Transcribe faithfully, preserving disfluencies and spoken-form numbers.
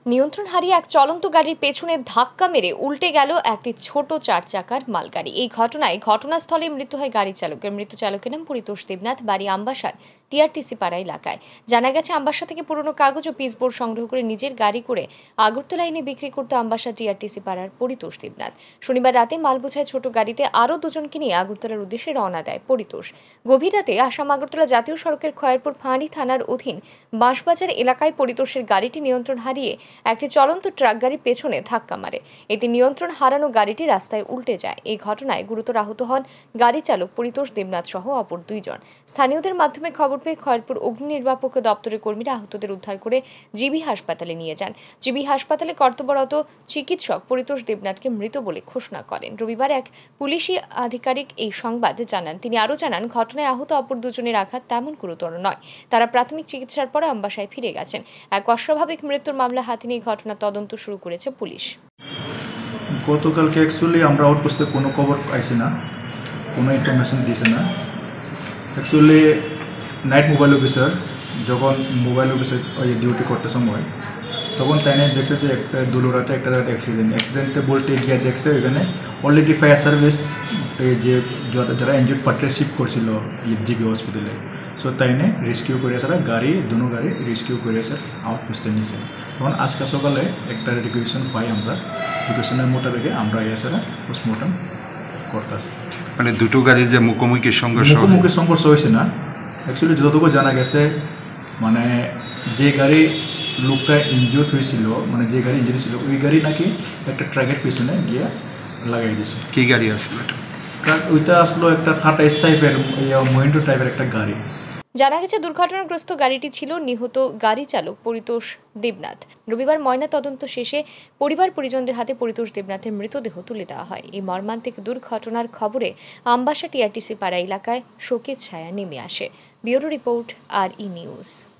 নিয়ন্ত্রণ হারিয়ে এক চলন্ত গাড়ির পেছনে ধাক্কা মেরে উল্টে গেল একটি ছোট চার চাকার মালগাড়ি। এই ঘটনায় ঘটনাস্থলে মৃত্যু হয় গাড়ি চালকের। মৃত চালকের নাম পরিতোষ দেবনাথ, বাড়ি আমবাসার টিআরটিসি পাড়া এলাকায়। জানা গেছে, আমবাসা থেকে পুরনো কাগজ ও পিচবোর্ড সংগ্রহ করে নিজের গাড়ি করে আগরতলা এনে বিক্রি করতে আমবাসা টিআরটিসি পাড়ার পরিতোষ দেবনাথ। শনিবার রাতে মাল বোঝায় ছোট গাড়িতে আরও দুজনকে নিয়ে আগরতলার উদ্দেশ্যে রওনা দেয় পরিতোষ। গভীর রাতে আসাম আগরতলা জাতীয় সড়কের খয়েরপুর ফাঁড়ি থানার অধীন বাঁশবাজার এলাকায় পরিতোষের গাড়িটি নিয়ন্ত্রণ হারিয়ে একটি চলন্ত ট্রাক গাড়ির পেছনে ধাক্কা মারে। এতে নিয়ন্ত্রণ হারানো গাড়িটি রাস্তায় উল্টে যায়। এই ঘটনায় গুরুতর আহত হন গাড়ি চালক পরিতোষ দেবনাথ সহ অপর দুইজন। স্থানীয়দের মাধ্যমে খবর পেয়ে খয়েরপুর অগ্নি নির্বাপক দপ্তরের কর্মীরা আহতদের উদ্ধার করে জিবি হাসপাতালে নিয়ে যান। জিবি হাসপাতালে কর্তব্যরত চিকিৎসক পরিতোষ দেবনাথকে মৃত বলে ঘোষণা করেন। রবিবার এক পুলিশি আধিকারিক এই সংবাদ জানান। তিনি আরও জানান, ঘটনায় আহত অপর দুজনের আঘাত তেমন গুরুতর নয়। তারা প্রাথমিক চিকিৎসার পরে আমবাসায় ফিরে গেছেন। এক অস্বাভাবিক মৃত্যুর মামলা হাতে নিয়ে ঘটনার তদন্ত শুরু করেছে পুলিশ। গতকালকে অ্যাকচুয়ালি আমরা আউটপোস্টে কোনো খবর পাইছি না, কোনো ইনফরমেশন দিয়েছে না। অ্যাকচুয়ালি নাইট মোবাইল অফিসার যখন মোবাইল অফিসে ওই ডিউটি করতে সময় তখন তাই দেখছে যে একটা দুলুরাতে একটা অ্যাক্সিডেন্ট অ্যাক্সিডেন্টে বলতে গিয়ে দেখছে ওইখানে অলরেডি ফায়ার সার্ভিস যে যারা ইনজুর্ড পার্টি শিফট করছিল জিবি হসপিটালে, সো তাই রেস্কিউ করে স্যার গাড়ি দুনো গাড়ি রেস্কিউ করে স্যার আউটপোস্টে নিয়েছে। তখন আজকে সকালে একটা রিকুয়েশন পাই আমরা, রিকুয়েশনের মোতাবেকে আমরা ইয়ে স্যার পোস্টমর্টম করতেছি। মানে দুটো গাড়ির যে মুখোমুখি সংঘর্ষ মুখোমুখি সংঘর্ষ হয়েছে না, অ্যাকচুয়ালি যতটুকু জানা গেছে মানে যে গাড়ি লোকটা ইনজুর্ড হয়েছিল, মানে যে গাড়ি ইঞ্জুরি ছিল ওই গাড়ি নাকি একটা ট্রাকের পিছনে গিয়ে লাগাই দিয়েছে। কী গাড়ি আসলো এটা? ওইটা আসলো একটা টাটা এস টাইপের মহিন্দ্রা টাইপের একটা গাড়ি। জানা গেছে, দুর্ঘটনাগ্রস্ত গাড়িটি ছিল নিহত গাড়ি চালক পরিতোষ দেবনাথ। রবিবার ময়না তদন্ত শেষে পরিবার পরিজনদের হাতে পরিতোষ দেবনাথের মৃতদেহ তুলে দেওয়া হয়। এই মর্মান্তিক দুর্ঘটনার খবরে আমবাসা টিআরটিসি পাড়া এলাকায় শোকের ছায়া নেমে আসে। Bureau report, R E news.